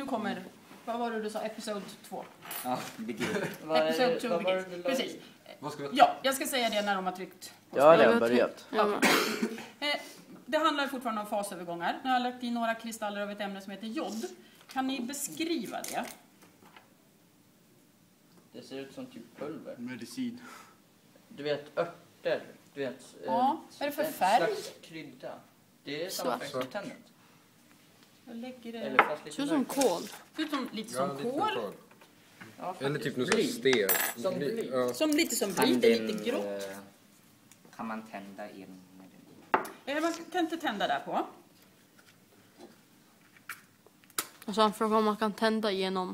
kommer, vad var det du sa, episod 2? Ja, begin. Episod 2 begins. Precis. Ja, jag ska säga det när de har tryckt. Ja, det har börjat. Det handlar fortfarande om fasövergångar. Nu har jag lagt in några kristaller av ett ämne som heter jod. Kan ni beskriva det? Det ser ut som typ pulver. Medicin. Du vet, örter. Du vet, Ja, vad är det för färg? En slags krydda. Det är samma färg som tennet. Jag lägger det. Eller fast lite Ser ut som kol. Ser ut som, lite som kol. Ja, eller typ någon sorts sten. Som bly. Ja. Som lite som bly, lite grått. Kan man tända in med den? Man kan inte tända där på. Och så han frågar om man kan tända genom.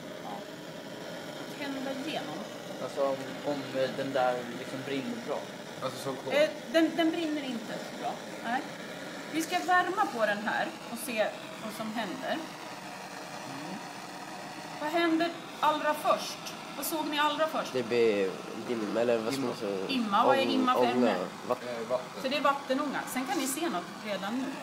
Tända igenom. Alltså om den där liksom brinner bra. Alltså som kol. Den brinner inte så bra. Nej. Vi ska värma på den här och se vad som händer. Vad händer allra först? Vad såg ni allra först? Det blir dim, eller vad ska man säga? Imma, vad är imma för ämne? Vatten. Så det är vattenånga. Sen kan ni se något redan nu.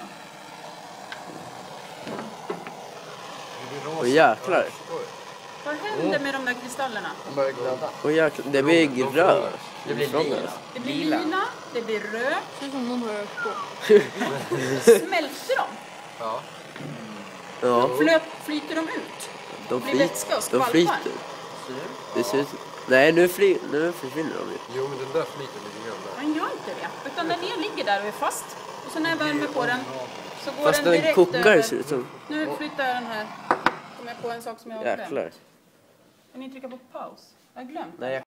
Åh jäklar. Vad händer med de där kristallerna? Åh jäklar, det blir grönt. Det blir lila. Det blir lila, det blir röd. Det ser ut som någon har rökt på. Smälter de? Ja. Ja, Flyter de ut? de Blir vätska och skvalpar? flyter. Det ser ut... Nej, nu försvinner de ju. Jo, men den där flyter lite grann där. Den gör inte det. Utan den ligger där och är fast. Och så när jag värmer på den så går Fast den den direkt kokar över. ser det ut som. Nu flyttar jag den här. Kommer jag på en sak som jag har glömt. Jäklar. Kan ni trycka på paus? Jag har glömt. Nej,